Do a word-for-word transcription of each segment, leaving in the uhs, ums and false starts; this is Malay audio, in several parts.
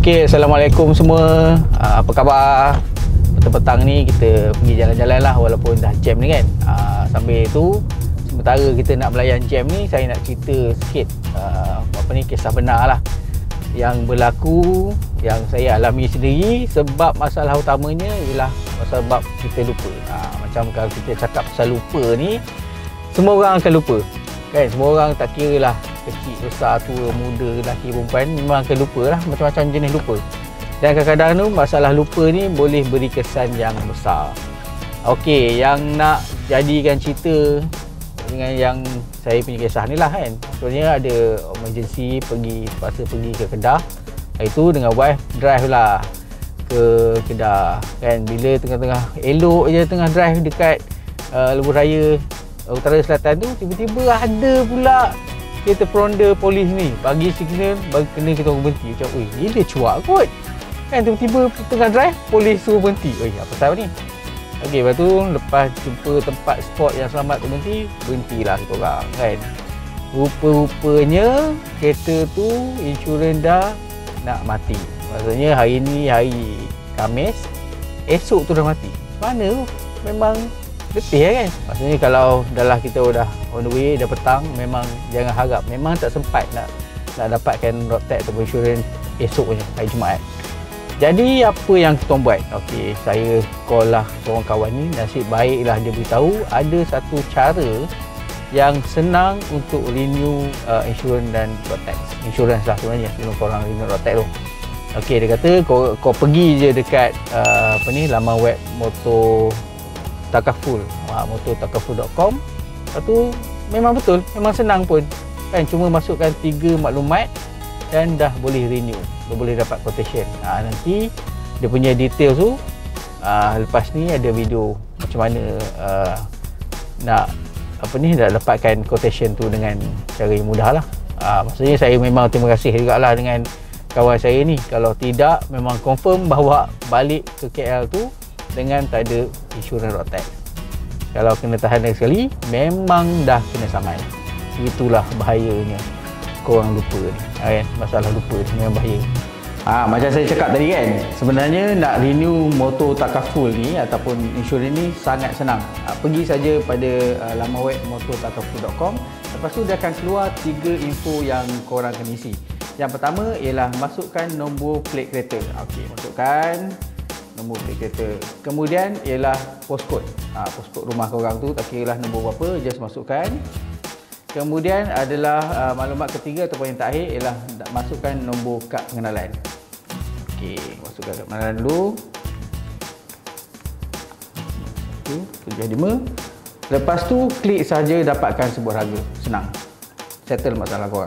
Okey, Assalamualaikum semua. Uh, apa khabar? Petang-petang ni kita pergi jalan-jalan lah walaupun dah jam ni kan. Uh, sambil tu, sementara kita nak melayan jam ni, saya nak cerita sikit uh, apa ni, kisah benar lah yang berlaku, yang saya alami sendiri. Sebab masalah utamanya ialah sebab kita lupa. Uh, macam kalau kita cakap pasal lupa ni, semua orang akan lupa kan. Semua orang tak kira lah kecil, besar, tua, muda, lelaki, perempuan, memang akan lupa lah, macam-macam jenis lupa. Dan kadang-kadang tu masalah lupa ni boleh beri kesan yang besar. Okey, yang nak jadikan cerita dengan yang saya punya kisah ni lah kan. Sebenarnya ada emergency, pergi, terpaksa pergi ke Kedah. Itu dengan wife drive lah ke Kedah kan. Bila tengah-tengah elok je tengah drive dekat uh, Lebuh Raya Utara Selatan tu, tiba-tiba ada pula kereta peronda polis ni bagi signal, bagi kena kita orang berhenti. Macam, oi, ni dia cuak kot kan. Tiba-tiba tengah drive, polis suruh berhenti. Oi, apa pasal ni? Okey, lepas tu lepas jumpa tempat spot yang selamat tu berhenti, berhentilah kita orang kan. Rupa-rupanya kereta tu insurans dah nak mati. Maksudnya hari ni hari Khamis, esok tu dah mati. Mana tu? Memang letih kan. Maksudnya kalau dah lah kita dah on the way, dah petang, memang jangan harap, memang tak sempat nak nak dapatkan road tax atau insurans esoknya, hari Jumaat. Jadi apa yang kita buat? Okey, saya call lah seorang kawan ni. Nasib baiklah dia beritahu ada satu cara yang senang untuk renew uh, insurans dan road tax. Insurans lah sebenarnya, sebelum korang renew road tax tu. Okey, dia kata kau, kau pergi je dekat uh, apa ni, laman web Motor Takaful, ha, motor takaful dot com. Lepas tu memang betul, memang senang pun kan, cuma masukkan tiga maklumat dan dah boleh renew, dah boleh dapat quotation. Ha, nanti dia punya details tu ha, lepas ni ada video macam mana uh, nak apa ni, nak dapatkan quotation tu dengan cara yang mudah lah. Ha, maksudnya saya memang terima kasih jugalah dengan kawan saya ni. Kalau tidak, memang confirm bawa balik ke K L tu dengan tak ada insurans road tax. Kalau kena tahan lagi sekali, memang dah kena saman. Itulah bahayanya korang lupa ni kan. Masalah lupa ni memang bahaya. Ha, macam saya cakap tadi kan, sebenarnya nak renew motor takaful ni ataupun insurans ni sangat senang. Ha, pergi saja pada uh, laman web motor takaful dot com. Lepas tu dia akan keluar tiga info yang korang kena isi. Yang pertama ialah masukkan nombor plate kereta. Okey, masukkan nombor plate kereta. Kemudian ialah postcode. Ha, postcode rumah korang tu, tak kira lah nombor berapa, just masukkan. Kemudian adalah uh, maklumat ketiga ataupun yang terakhir ialah masukkan nombor kad pengenalan. Okey, masukkan kad pengenalan dulu. Tu, tujuh lima. Lepas tu klik saja dapatkan sebuah harga. Senang. Settle masalah korang.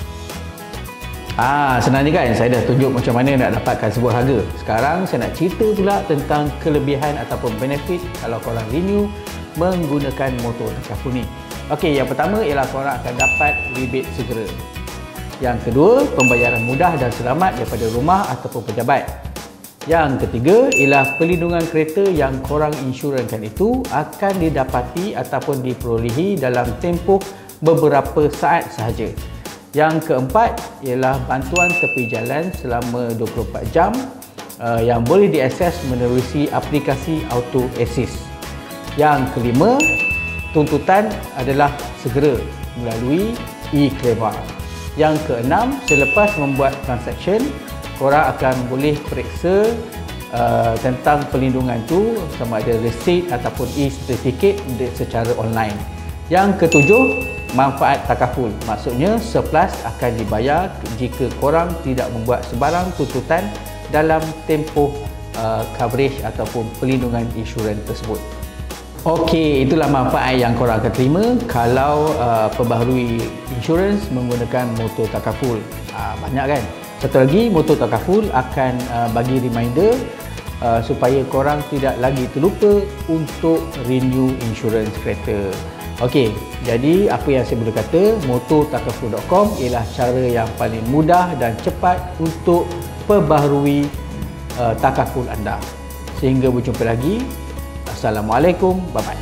Ah, senang ni kan, saya dah tunjuk macam mana nak dapatkan sebuah harga. Sekarang saya nak cerita pula tentang kelebihan ataupun benefit kalau korang renew menggunakan motor takaful ni. Okey, yang pertama ialah korang akan dapat rebate segera. Yang kedua, pembayaran mudah dan selamat daripada rumah ataupun pejabat. Yang ketiga ialah perlindungan kereta yang korang insurans itu akan didapati ataupun diperolehi dalam tempoh beberapa saat sahaja. Yang keempat ialah bantuan tepi jalan selama dua puluh empat jam uh, yang boleh diakses menerusi aplikasi Auto Assist. Yang kelima, tuntutan adalah segera melalui e-Claimer. Yang keenam, selepas membuat transaction, korang akan boleh periksa uh, tentang perlindungan tu sama ada receipt ataupun e-certificate secara online. Yang ketujuh, manfaat takaful, maksudnya surplus akan dibayar jika korang tidak membuat sebarang tuntutan dalam tempoh uh, coverage ataupun perlindungan insurans tersebut. Okey, itulah manfaat yang korang akan terima kalau uh, perbaharui insurans menggunakan motor takaful. Uh, banyak kan? Satu lagi, motor takaful akan uh, bagi reminder uh, supaya korang tidak lagi terlupa untuk renew insurans kereta. Okey, jadi apa yang saya boleh kata, motor takaful dot com ialah cara yang paling mudah dan cepat untuk perbaharui uh, takaful anda. Sehingga berjumpa lagi. Assalamualaikum, bye-bye.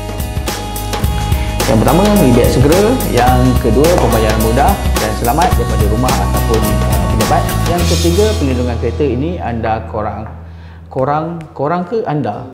Yang pertama, rebate segera. Yang kedua, pembayaran mudah dan selamat daripada rumah ataupun uh, pejabat. Yang ketiga, pelindungan kereta ini anda korang korang korang ke anda